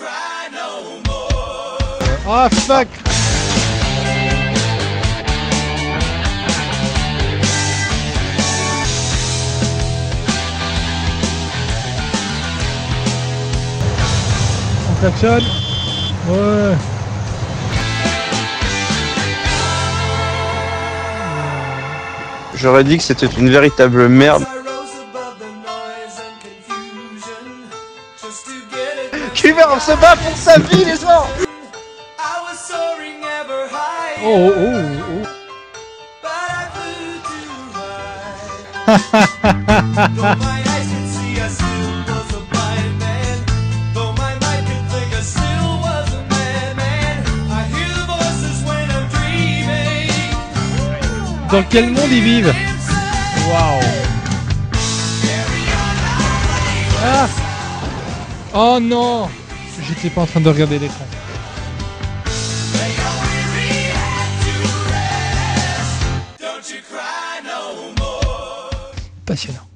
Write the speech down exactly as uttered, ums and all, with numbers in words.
Oh fuck. On klaxonne. Ouais. J'aurais dit que c'était une véritable merde. Cuver se bat pour sa vie, les gens. Oh oh oh oh. Dans quel monde ils vivent? Waouh. Ah. Oh non. J'étais pas en train de regarder l'écran. Passionnant.